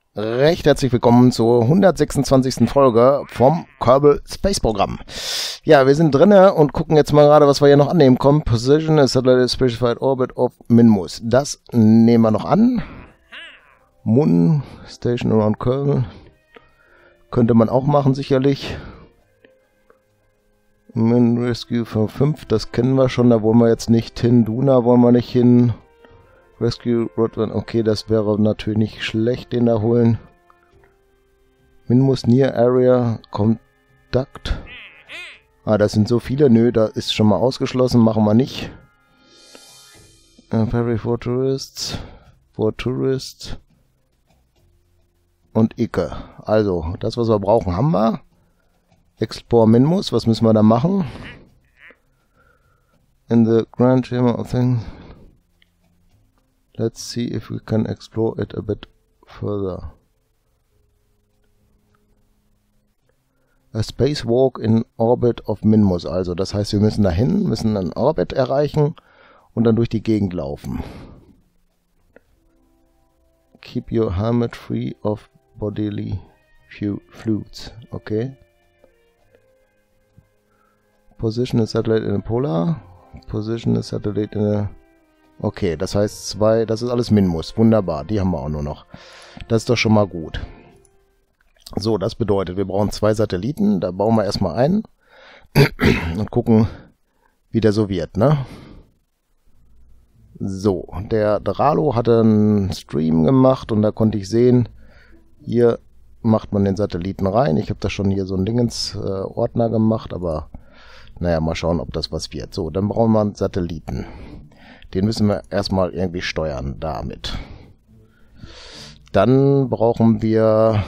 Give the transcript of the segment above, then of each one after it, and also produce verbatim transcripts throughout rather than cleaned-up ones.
Recht herzlich willkommen zur hundertsechsundzwanzigsten Folge vom Kerbal Space Programm. Ja, wir sind drinne und gucken jetzt mal gerade, was wir hier noch annehmen kommen. Position is Satellite Specified Orbit of Minmus. Das nehmen wir noch an. Moon Station around Kerbal. Könnte man auch machen, sicherlich. Min Rescue für fünf, das kennen wir schon, da wollen wir jetzt nicht hin. Duna wollen wir nicht hin. Rescue Rodman, okay, das wäre natürlich nicht schlecht, den da holen. Minmus Near Area Conduct. Ah, das sind so viele. Nö, da ist schon mal ausgeschlossen, machen wir nicht. Uh, Ferry for Tourists. For Tourists. Und Icke. Also, das, was wir brauchen, haben wir. Explore Minmus, was müssen wir da machen? In the Grand Chamber of Things. Let's see if we can explore it a bit further. A spacewalk in orbit of Minmus. Also, das heißt, wir müssen dahin, müssen einen Orbit erreichen und dann durch die Gegend laufen. Keep your helmet free of bodily fluids. Okay. Position the satellite in a polar. Position the satellite in a... Okay, das heißt zwei, das ist alles Minmus. Wunderbar, die haben wir auch nur noch. Das ist doch schon mal gut. So, das bedeutet, wir brauchen zwei Satelliten. Da bauen wir erstmal einen und gucken, wie der so wird, ne? So, der Dralo hatte einen Stream gemacht und da konnte ich sehen, hier macht man den Satelliten rein. Ich habe da schon hier so einen Dingens-Ordner äh, gemacht, aber naja, mal schauen, ob das was wird. So, dann brauchen wir einen Satelliten. Den müssen wir erstmal irgendwie steuern damit. Dann brauchen wir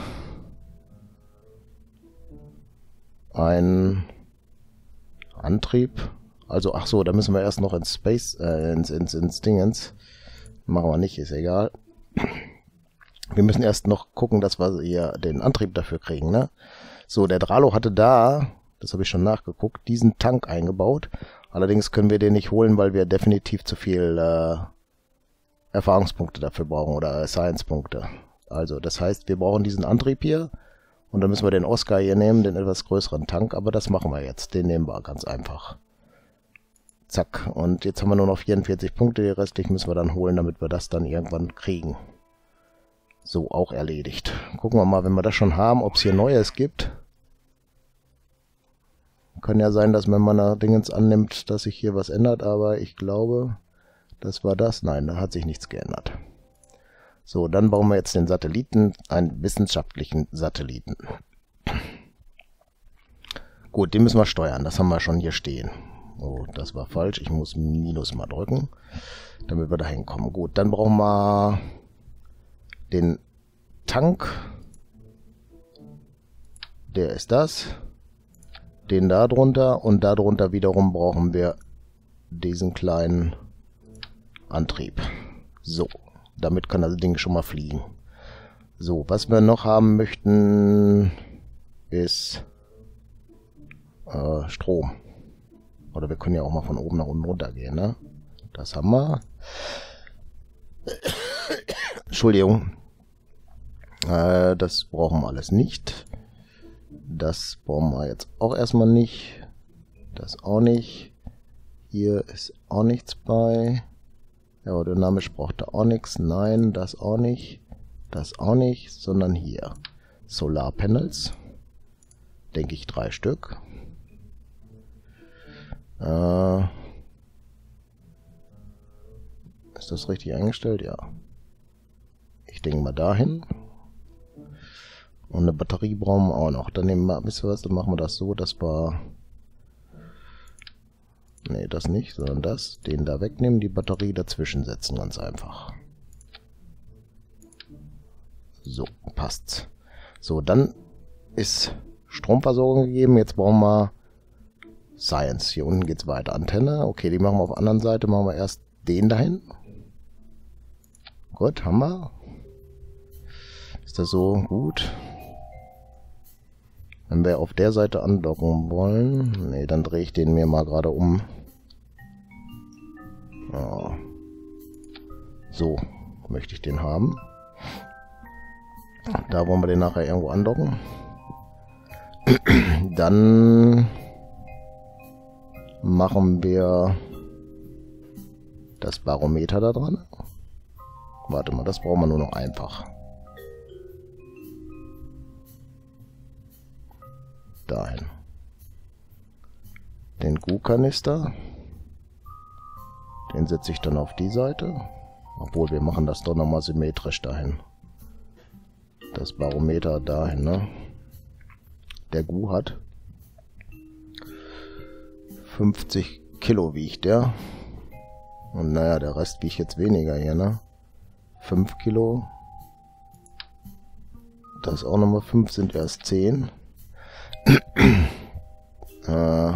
einen Antrieb. Also, ach so, da müssen wir erst noch ins Space, äh, ins, ins, ins Dingens. Machen wir nicht, ist egal. Wir müssen erst noch gucken, dass wir hier den Antrieb dafür kriegen, ne? So, der Dralo hatte da, das habe ich schon nachgeguckt, diesen Tank eingebaut. Allerdings können wir den nicht holen, weil wir definitiv zu viel äh, Erfahrungspunkte dafür brauchen oder Science-Punkte. Also das heißt, wir brauchen diesen Antrieb hier und dann müssen wir den Oscar hier nehmen, den etwas größeren Tank, aber das machen wir jetzt. Den nehmen wir ganz einfach. Zack. Und jetzt haben wir nur noch vierundvierzig Punkte, die restlichen müssen wir dann holen, damit wir das dann irgendwann kriegen. So, auch erledigt. Gucken wir mal, wenn wir das schon haben, ob es hier Neues gibt. Kann ja sein, dass wenn man da Dingens annimmt, dass sich hier was ändert, aber ich glaube, das war das. Nein, da hat sich nichts geändert. So, dann bauen wir jetzt den Satelliten, einen wissenschaftlichen Satelliten. Gut, den müssen wir steuern, das haben wir schon hier stehen. Oh, das war falsch, ich muss Minus mal drücken, damit wir da hinkommen. Gut, dann brauchen wir den Tank. Der ist das. Den da drunter und da drunter wiederum brauchen wir diesen kleinen Antrieb. So, damit kann das Ding schon mal fliegen. So, was wir noch haben möchten, ist äh, Strom. Oder wir können ja auch mal von oben nach unten runter gehen, ne? Das haben wir. Entschuldigung. Äh, das brauchen wir alles nicht. Das brauchen wir jetzt auch erstmal nicht. Das auch nicht. Hier ist auch nichts bei. Aerodynamisch braucht er auch nichts. Nein, das auch nicht. Das auch nicht, sondern hier. Solarpanels. Denke ich drei Stück. Äh, ist das richtig eingestellt? Ja. Ich denke mal dahin. Und eine Batterie brauchen wir auch noch. Dann nehmen wir, wisst ihr was, dann machen wir das so, dass wir... Ne, das nicht, sondern das. Den da wegnehmen, die Batterie dazwischen setzen, ganz einfach. So, passt's. So, dann ist Stromversorgung gegeben. Jetzt brauchen wir Science. Hier unten geht's weiter. Antenne. Okay, die machen wir auf der anderen Seite. Machen wir erst den dahin. Gut, haben wir. Ist das so gut? Wenn wir auf der Seite andocken wollen... Ne, dann drehe ich den mir mal gerade um. Ja. So möchte ich den haben. Da wollen wir den nachher irgendwo andocken. Dann machen wir das Barometer da dran. Warte mal, das brauchen wir nur noch einfach. Dahin. Den G U-Kanister. Den setze ich dann auf die Seite. Obwohl, wir machen das doch nochmal symmetrisch dahin. Das Barometer dahin, ne? Der G U hat fünfzig Kilo wiegt der. Und naja, der Rest wiegt jetzt weniger hier, ne? fünf Kilo. Das auch nochmal fünf, sind erst zehn. äh.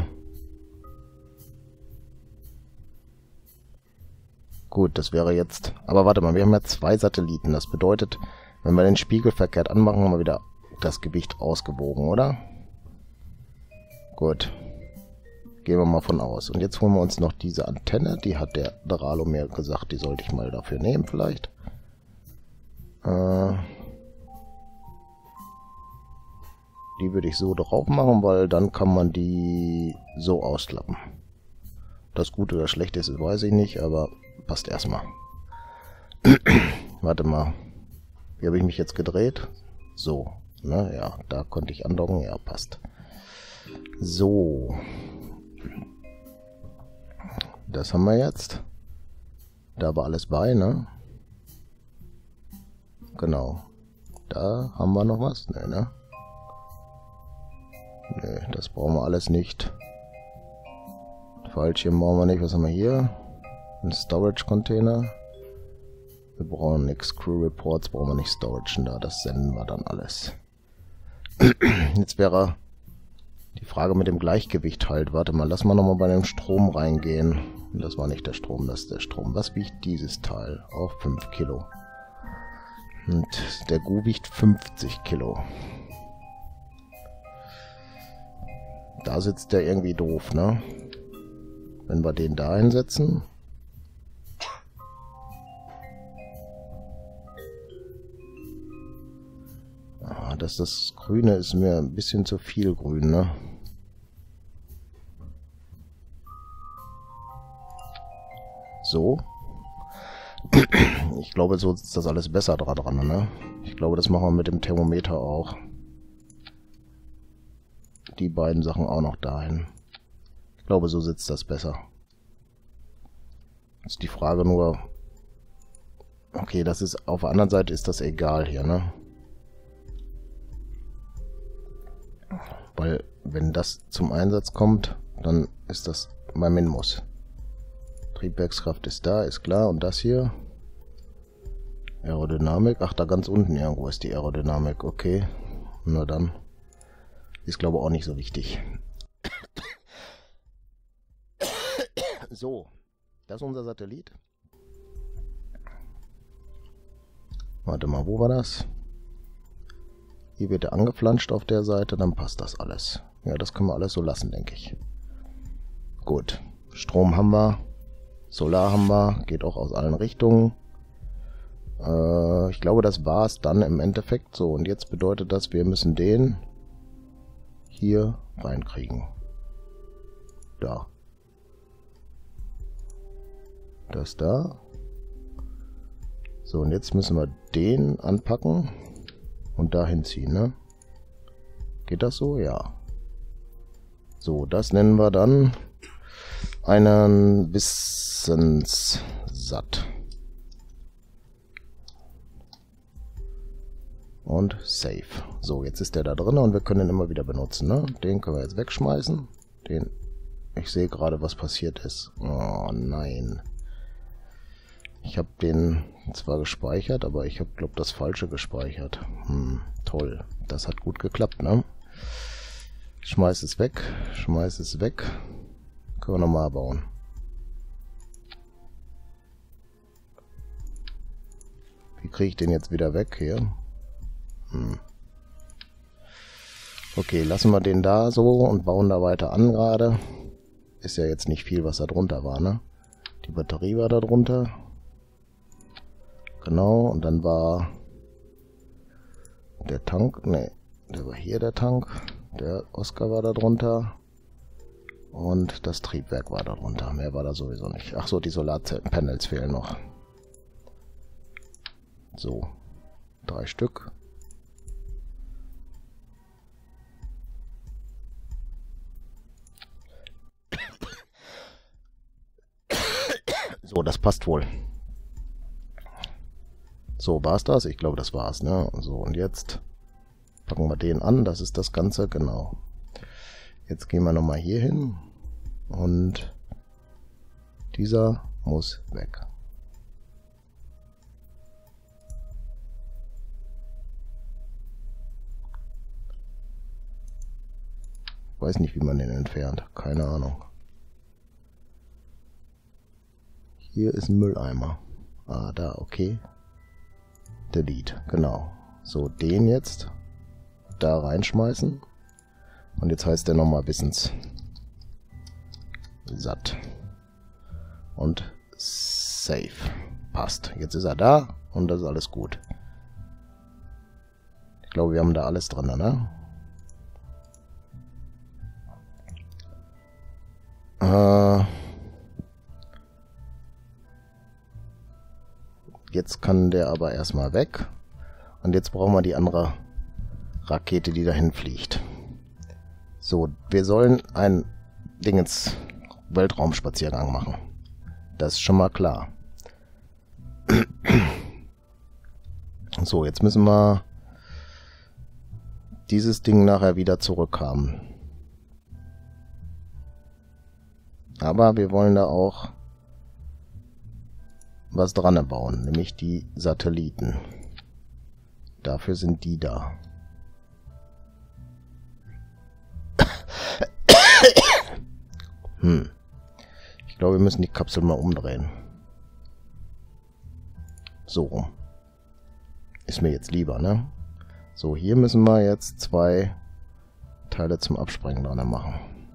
Gut, das wäre jetzt... Aber warte mal, wir haben ja zwei Satelliten. Das bedeutet, wenn wir den Spiegel verkehrt anmachen, haben wir wieder das Gewicht ausgewogen, oder? Gut. Gehen wir mal von aus. Und jetzt holen wir uns noch diese Antenne. Die hat der Dralo mir gesagt, die sollte ich mal dafür nehmen vielleicht. Äh, die würde ich so drauf machen, weil dann kann man die so ausklappen. Das Gute oder Schlechte ist, weiß ich nicht, aber passt erstmal. Warte mal. Wie habe ich mich jetzt gedreht? So. Ne? Ja, da konnte ich andocken. Ja, passt. So. Das haben wir jetzt. Da war alles bei, ne? Genau. Da haben wir noch was? Ne, ne? Ne, das brauchen wir alles nicht. Fallschirm brauchen wir nicht. Was haben wir hier? Ein Storage-Container. Wir brauchen nichts. Crew Reports brauchen wir nicht storagen da. Das senden wir dann alles. Jetzt wäre die Frage mit dem Gleichgewicht halt. Warte mal, lass mal nochmal bei dem Strom reingehen. Das war nicht der Strom, das ist der Strom. Was wiegt dieses Teil? Auch fünf Kilo. Und der G U wiegt fünfzig Kilo. Da sitzt der irgendwie doof, ne? Wenn wir den da hinsetzen. Ah, das, das Grüne ist mir ein bisschen zu viel grün, ne? So. Ich glaube, so ist das alles besser dran, ne? Ich glaube, das machen wir mit dem Thermometer auch. Die beiden Sachen auch noch dahin. Ich glaube, so sitzt das besser. Jetzt die Frage nur... Okay, das ist... Auf der anderen Seite ist das egal hier, ne? Weil, wenn das zum Einsatz kommt, dann ist das mein Minmus. Triebwerkskraft ist da, ist klar. Und das hier? Aerodynamik. Ach, da ganz unten irgendwo ist die Aerodynamik. Okay. Na dann. Ist, glaube ich, auch nicht so wichtig. So. Das ist unser Satellit. Warte mal, wo war das? Hier wird er angeflanscht auf der Seite, dann passt das alles. Ja, das können wir alles so lassen, denke ich. Gut. Strom haben wir. Solar haben wir. Geht auch aus allen Richtungen. Äh, ich glaube, das war es dann im Endeffekt. So, und jetzt bedeutet das, wir müssen den hier reinkriegen. Da. Das da. So, und jetzt müssen wir den anpacken und dahin ziehen, ne? Geht das so? Ja. So, das nennen wir dann einen Wissenssat. Und Save. So, jetzt ist der da drin und wir können ihn immer wieder benutzen, ne? Den können wir jetzt wegschmeißen. Den... Ich sehe gerade, was passiert ist. Oh, nein. Ich habe den zwar gespeichert, aber ich habe, glaube ich, das Falsche gespeichert. Hm, toll. Das hat gut geklappt, ne? Schmeiß es weg. Schmeiß es weg. Können wir nochmal bauen. Wie kriege ich den jetzt wieder weg hier? Hm. Okay, lassen wir den da so und bauen da weiter an gerade. Ist ja jetzt nicht viel, was da drunter war, ne? Die Batterie war da drunter. Genau, und dann war der Tank, ne, der war hier der Tank. Der Oscar war da drunter. Und das Triebwerk war da drunter. Mehr war da sowieso nicht. Ach so, die Solarpanels fehlen noch. So, drei Stück. So, das passt wohl. So, war's das? Ich glaube, das war's, ne? So, und jetzt packen wir den an. Das ist das Ganze, genau. Jetzt gehen wir nochmal hier hin. Und dieser muss weg. Ich weiß nicht, wie man den entfernt. Keine Ahnung. Hier ist ein Mülleimer. Ah, da, okay. Delete, genau. So, den jetzt da reinschmeißen. Und jetzt heißt der nochmal Wissens satt. Und Save. Passt. Jetzt ist er da und das ist alles gut. Ich glaube, wir haben da alles drin, ne? Äh... Jetzt kann der aber erstmal weg. Und jetzt brauchen wir die andere Rakete, die dahin fliegt. So, wir sollen einen Dingens Weltraumspaziergang machen. Das ist schon mal klar. So, jetzt müssen wir dieses Ding nachher wieder zurückhaben. Aber wir wollen da auch was dran bauen, nämlich die Satelliten. Dafür sind die da. Hm. Ich glaube, wir müssen die Kapsel mal umdrehen. So rum. Ist mir jetzt lieber, ne? So, hier müssen wir jetzt zwei Teile zum Absprengen dran machen.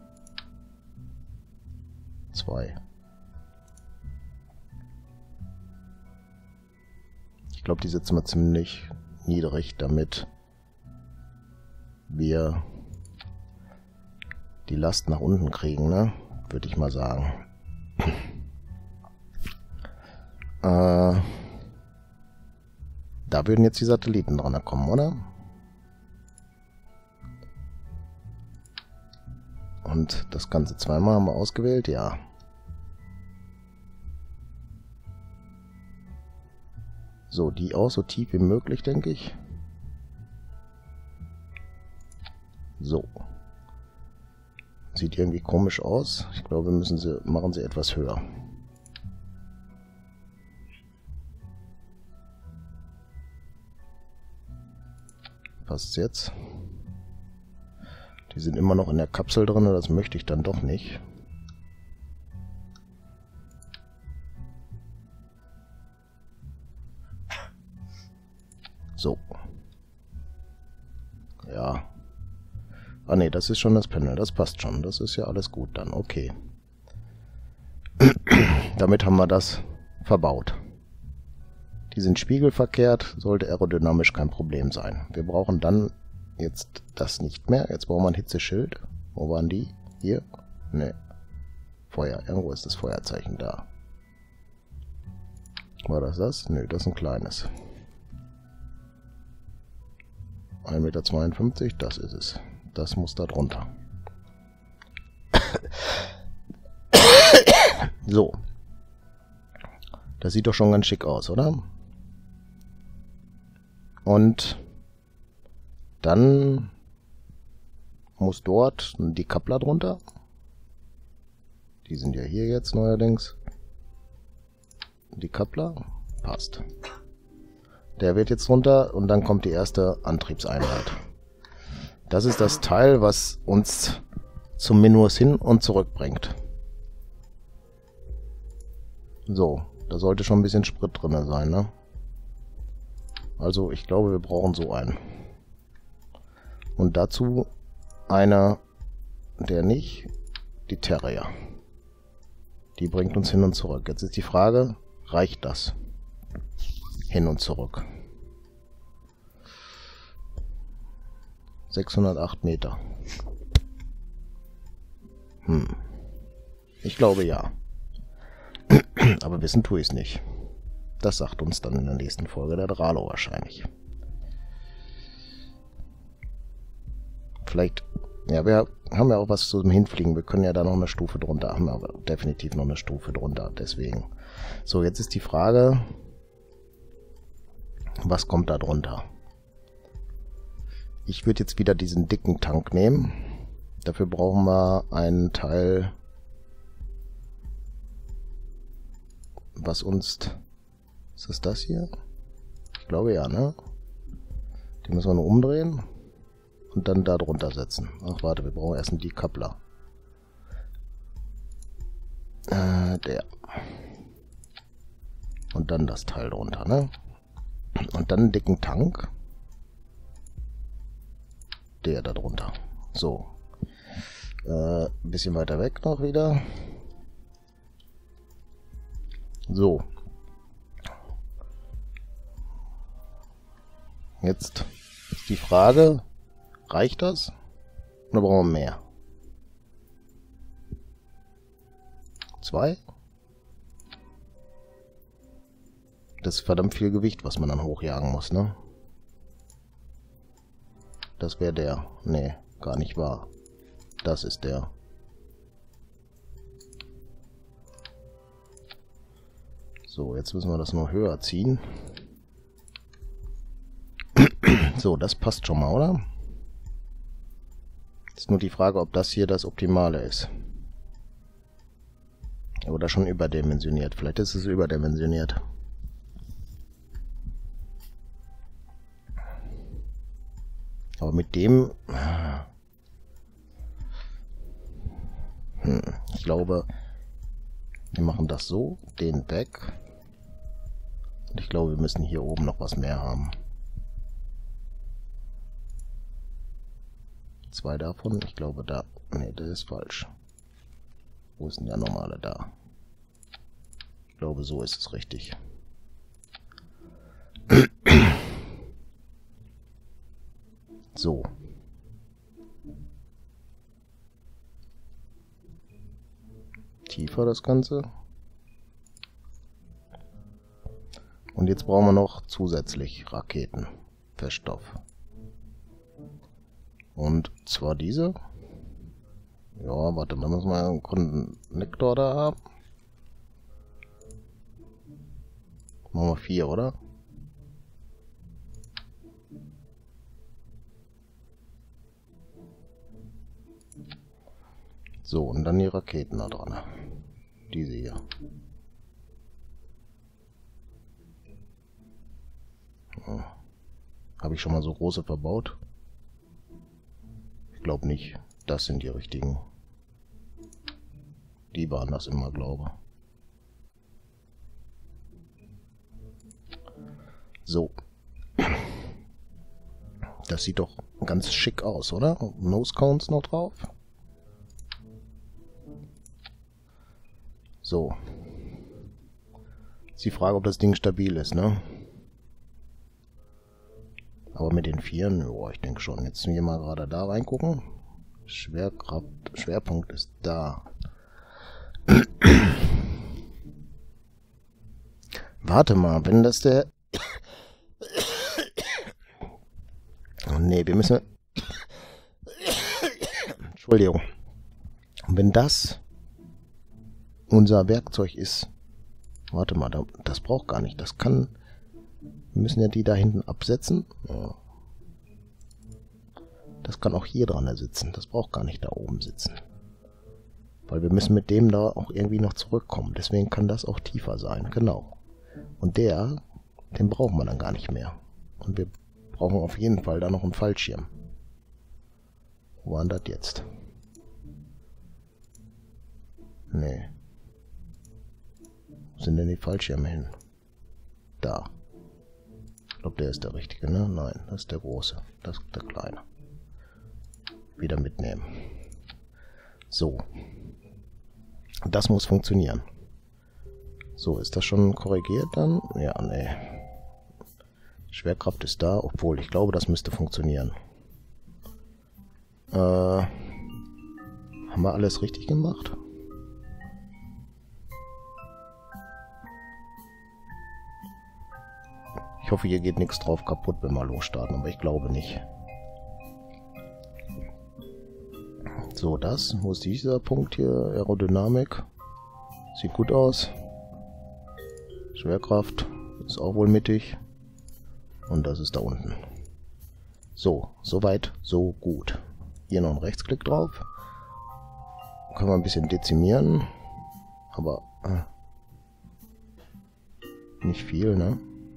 Zwei. Ich glaube, die setzen wir ziemlich niedrig, damit wir die Last nach unten kriegen, ne? Würde ich mal sagen. äh, da würden jetzt die Satelliten dran kommen, oder? Und das Ganze zweimal haben wir ausgewählt, ja. So, die auch so tief wie möglich, denke ich. So. Sieht irgendwie komisch aus. Ich glaube, wir müssen sie, machen sie etwas höher. Passt jetzt? Die sind immer noch in der Kapsel drin, das möchte ich dann doch nicht. So. Ja. Ah ne, das ist schon das Panel, das passt schon. Das ist ja alles gut dann, okay. Damit haben wir das verbaut. Die sind spiegelverkehrt, sollte aerodynamisch kein Problem sein. Wir brauchen dann jetzt das nicht mehr. Jetzt brauchen wir ein Hitzeschild. Wo waren die? Hier? Ne. Feuer. Irgendwo ist das Feuerzeichen da. War das das? Ne, das ist ein kleines. ein Meter zweiundfünfzig, das ist es. Das muss da drunter. So. Das sieht doch schon ganz schick aus, oder? Und dann muss dort die Kappler drunter. Die sind ja hier jetzt neuerdings. Die Kappler. Passt. Der wird jetzt runter und dann kommt die erste Antriebseinheit. Das ist das Teil, was uns zum Minus hin und zurück bringt. So, da sollte schon ein bisschen Sprit drin sein, ne? Also ich glaube, wir brauchen so einen. Und dazu einer, der nicht, die Terrier. Die bringt uns hin und zurück. Jetzt ist die Frage, reicht das? Hin und zurück. sechshundertacht Meter. Hm. Ich glaube ja. Aber wissen tue ich es nicht. Das sagt uns dann in der nächsten Folge der Dralo wahrscheinlich. Vielleicht, ja, wir haben ja auch was zum Hinfliegen. Wir können ja da noch eine Stufe drunter. Haben wir aber definitiv noch eine Stufe drunter. Deswegen. So, jetzt ist die Frage, was kommt da drunter? Ich würde jetzt wieder diesen dicken Tank nehmen. Dafür brauchen wir einen Teil, was uns... Ist das das hier? Ich glaube ja, ne? Den müssen wir nur umdrehen und dann da drunter setzen. Ach, warte, wir brauchen erst einen Decoupler. Äh, der. Und dann das Teil drunter, ne? Und dann einen dicken Tank. Der da drunter. So. Äh, ein bisschen weiter weg noch wieder. So. Jetzt ist die Frage, reicht das? Oder brauchen wir mehr? Zwei? Das ist verdammt viel Gewicht, was man dann hochjagen muss, ne? Das wäre der. Nee, gar nicht wahr. Das ist der. So, jetzt müssen wir das nur höher ziehen. So, das passt schon mal, oder? Ist nur die Frage, ob das hier das Optimale ist. Oder schon überdimensioniert. Vielleicht ist es überdimensioniert. Aber mit dem... Hm, ich glaube, wir machen das so, den weg. Und ich glaube, wir müssen hier oben noch was mehr haben. Zwei davon, ich glaube da. Ne, das ist falsch. Wo ist denn der normale da? Ich glaube, so ist es richtig. So. Tiefer das Ganze. Und jetzt brauchen wir noch zusätzlich Raketen. Feststoff. Und zwar diese. Ja, warte, da müssen wir einen Konnektor da haben. Machen wir vier, oder? So, und dann die Raketen da dran. Diese hier. Ja. Habe ich schon mal so große verbaut? Ich glaube nicht. Das sind die richtigen. Die waren das immer, glaube ich. So. Das sieht doch ganz schick aus, oder? Nose Cones noch drauf. So. Ist die Frage, ob das Ding stabil ist, ne? Aber mit den Vieren, ja, ich denke schon. Jetzt hier mal gerade da reingucken. Schwerkraft, Schwerpunkt ist da. Warte mal, wenn das der... Oh nee, wir müssen... Entschuldigung. Wenn das unser Werkzeug ist... Warte mal, das braucht gar nicht. Das kann... Wir müssen ja die da hinten absetzen. Ja. Das kann auch hier dran sitzen. Das braucht gar nicht da oben sitzen. Weil wir müssen mit dem da auch irgendwie noch zurückkommen. Deswegen kann das auch tiefer sein. Genau. Und der, den brauchen wir dann gar nicht mehr. Und wir brauchen auf jeden Fall da noch einen Fallschirm. Wo war denn das jetzt? Nee. Wo sind denn die Fallschirme hin? Da. Ich glaube, der ist der richtige, ne? Nein, das ist der große. Das ist der kleine. Wieder mitnehmen. So. Das muss funktionieren. So, ist das schon korrigiert dann? Ja, nee. Schwerkraft ist da, obwohl ich glaube, das müsste funktionieren. Äh, haben wir alles richtig gemacht? Ich hoffe, hier geht nichts drauf kaputt, wenn wir losstarten, aber ich glaube nicht. So, das. Wo ist dieser Punkt hier? Aerodynamik. Sieht gut aus. Schwerkraft ist auch wohl mittig. Und das ist da unten. So, soweit, so gut. Hier noch ein Rechtsklick drauf. Können wir ein bisschen dezimieren. Aber äh, nicht viel, ne?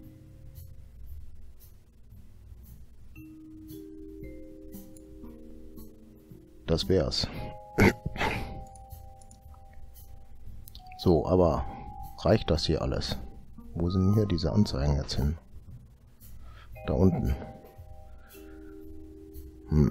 Das wär's. So, aber reicht das hier alles? Wo sind hier diese Anzeigen jetzt hin? Da unten. Hm.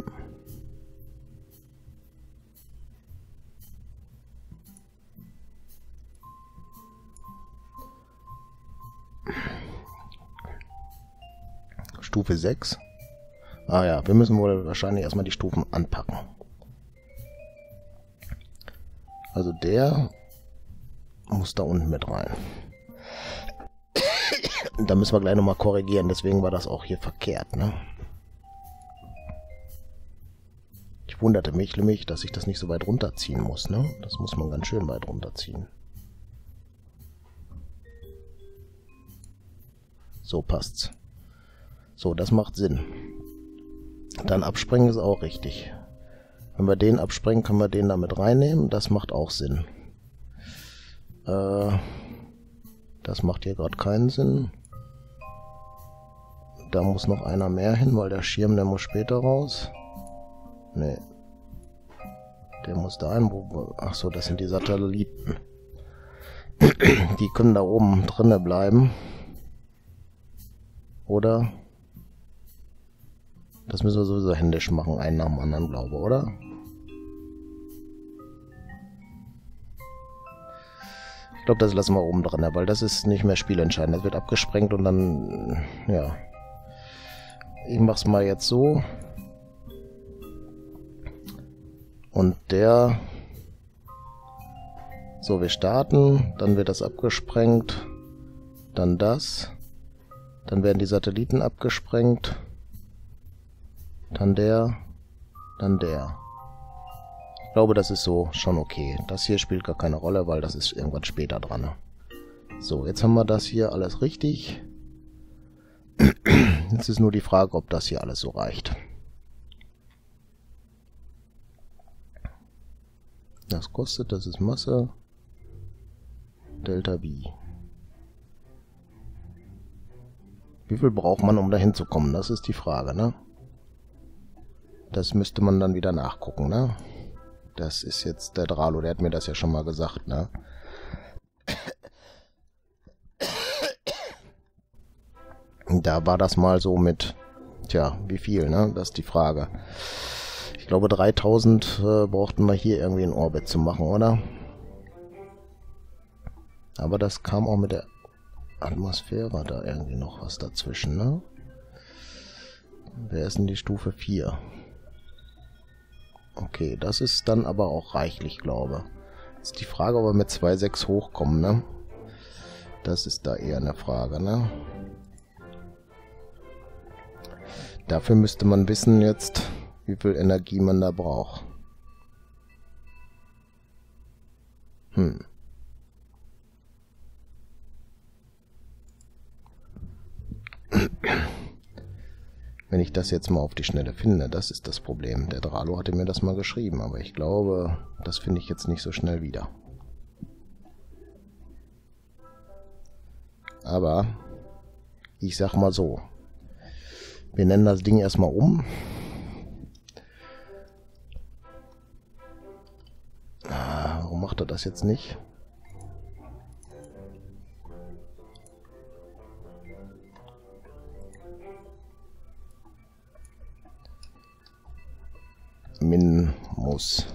Stufe sechs. Ah ja, wir müssen wohl wahrscheinlich erstmal die Stufen anpacken. Also der muss da unten mit rein. Da müssen wir gleich nochmal korrigieren, deswegen war das auch hier verkehrt, ne? Ich wunderte mich nämlich, dass ich das nicht so weit runterziehen muss, ne? Das muss man ganz schön weit runterziehen. So passt's. So, das macht Sinn. Dann abspringen ist auch richtig. Wenn wir den abspringen, können wir den damit reinnehmen. Das macht auch Sinn. Äh, das macht hier gerade keinen Sinn. Da muss noch einer mehr hin, weil der Schirm, der muss später raus. Nee. Der muss da ein. Ach so, das sind die Satelliten. Die können da oben drinne bleiben. Oder? Das müssen wir sowieso händisch machen, einen nach dem anderen, glaube ich, oder? Ich glaube, das lassen wir oben drin, weil das ist nicht mehr spielentscheidend. Das wird abgesprengt und dann, ja. Ich mach's mal jetzt so. Und der... So, wir starten, dann wird das abgesprengt. Dann das. Dann werden die Satelliten abgesprengt. Dann der, dann der. Ich glaube, das ist so schon okay. Das hier spielt gar keine Rolle, weil das ist irgendwann später dran. So, jetzt haben wir das hier alles richtig. Jetzt ist nur die Frage, ob das hier alles so reicht. Das kostet, das ist Masse. Delta B. Wie viel braucht man, um da hinzukommen? Das ist die Frage, ne? Das müsste man dann wieder nachgucken, ne? Das ist jetzt der Dralo, der hat mir das ja schon mal gesagt, ne? Da war das mal so mit, tja, wie viel, ne? Das ist die Frage. Ich glaube, dreitausend äh, brauchten wir hier irgendwie in Orbit zu machen, oder? Aber das kam auch mit der Atmosphäre da irgendwie noch was dazwischen, ne? Wer ist denn die Stufe vier? Okay, das ist dann aber auch reichlich, glaube ich. Jetzt die Frage, ob wir mit zwei Komma sechs hochkommen, ne? Das ist da eher eine Frage, ne? Dafür müsste man wissen jetzt, wie viel Energie man da braucht. Hm. Wenn ich das jetzt mal auf die Schnelle finde, das ist das Problem. Der Dralo hatte mir das mal geschrieben, aber ich glaube, das finde ich jetzt nicht so schnell wieder. Aber ich sag mal so, wir nennen das Ding erstmal um. Ah, warum macht er das jetzt nicht? Min muss.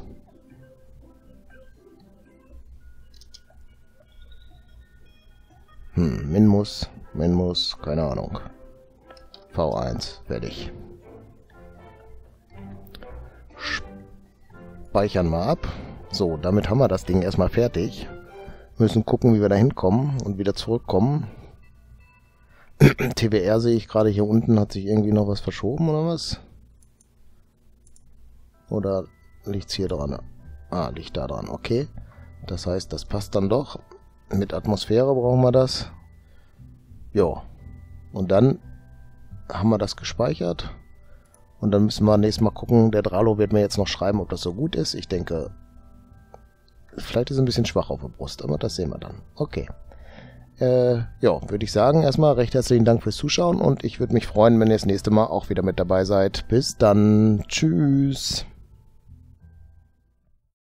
Hm, Min muss, Min muss, keine Ahnung. V eins, fertig. speichern mal ab. So, damit haben wir das Ding erstmal fertig. Müssen gucken, wie wir da hinkommen und wieder zurückkommen. T W R sehe ich gerade hier unten, hat sich irgendwie noch was verschoben oder was? Oder liegt es hier dran? Ah, liegt da dran, okay. Das heißt, das passt dann doch. Mit Atmosphäre brauchen wir das. Jo. Und dann haben wir das gespeichert. Und dann müssen wir nächstes Mal gucken. Der Dralo wird mir jetzt noch schreiben, ob das so gut ist. Ich denke, vielleicht ist es ein bisschen schwach auf der Brust, aber das sehen wir dann. Okay. Äh, ja, würde ich sagen, erstmal recht herzlichen Dank fürs Zuschauen und ich würde mich freuen, wenn ihr das nächste Mal auch wieder mit dabei seid. Bis dann. Tschüss.